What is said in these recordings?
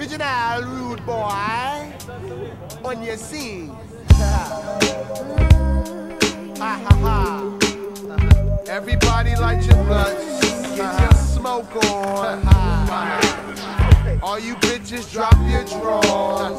Original rude boy on your scene. Ha ha ha. Everybody light your blunts, get your smoke on. All you bitches drop your drawers.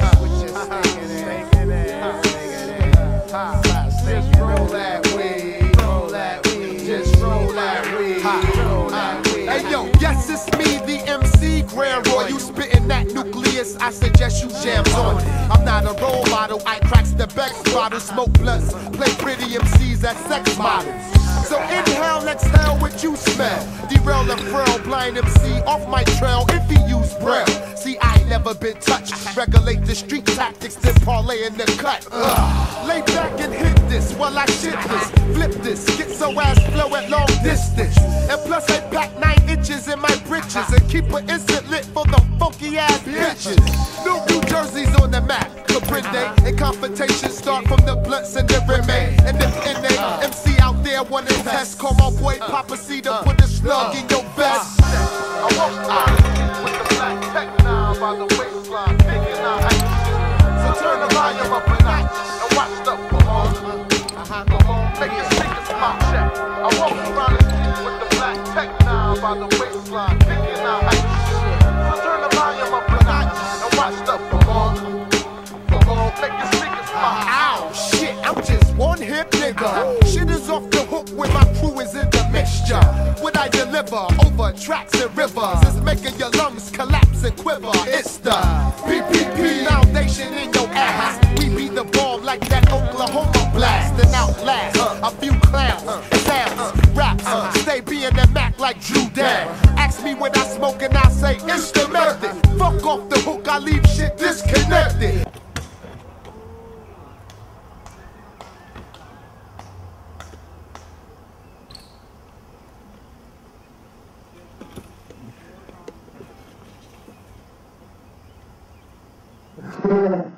Just roll that weed, roll that weed, just roll that weed, roll that weed. Hey yo, yes it's me, the MC Grand Roy. You spittin' that nucleus, I suggest you jams on it. I'm not a role model, I cracks the Bex bottle, smoke blunts, play pretty MCs as sex models. So inhale, exhale what you smell. Derail the frail blind MC off my trail if he use braille. See, I ain't never been touched. Regulate the street tactics, then parlay in the cut. Lay back and hit this while I shit this. Flip this, get so ass flow at long distance. And plus I pack 9 inches in my britches and keep an instant lit for the funky ass bitches. New Jersey's on the map. Caprinde and confrontations start from the blunts and the remain. And if NA MC out there wanna test, call my boy Papa C to put a slug in your vest. I walk around with the black tech now by the waistline, picking out action. So turn the volume up a notch and watch the make your speakers pop check. I walk around with the black tech now by the waistline, picking out action. So turn the volume up a notch and watch the make your speakers pop. Ow, shit, I'm just one hip nigga. Shit is off the hook when my crew is in the mixture. What I deliver over tracks and rivers is making your lungs collapse and quiver. It's the PPP foundation in your ass. We beat the bomb like that Oklahoma blast and outlast a few clowns, sounds, raps. Stay being the Mac like Drew Dan. Ask me what I smoke and I say it's the method. Fuck off the hook, I leave shit disconnected. Yeah.